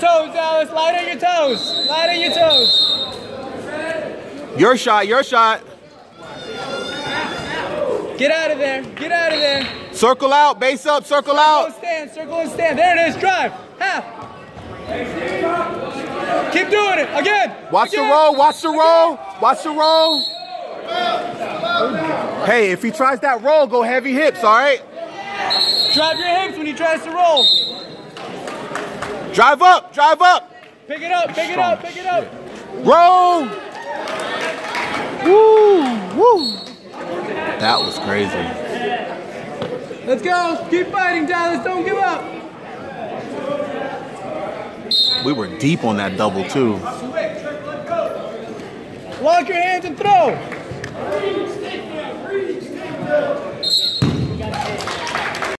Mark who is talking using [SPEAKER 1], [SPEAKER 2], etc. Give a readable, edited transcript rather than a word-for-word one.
[SPEAKER 1] toes, Dallas. Light on your toes. Light on your toes.
[SPEAKER 2] Your shot, your shot.
[SPEAKER 1] Get out of there. Get out of there.
[SPEAKER 2] Circle out, base up, circle out.
[SPEAKER 1] Circle and stand. There it is. Drive. Half. Keep doing it. Again.
[SPEAKER 2] Watch the roll, watch the roll, watch the roll. Hey, if he tries that roll, go heavy hips, all right?
[SPEAKER 1] Drive your hips when he tries to roll.
[SPEAKER 2] Drive up, drive up.
[SPEAKER 1] Pick it up, pick it up, pick it up.
[SPEAKER 2] Roll. Woo, woo. That was crazy.
[SPEAKER 1] Let's go. Keep fighting, Dallas. Don't give up.
[SPEAKER 2] We were deep on that double, too.
[SPEAKER 1] Lock your hands and throw.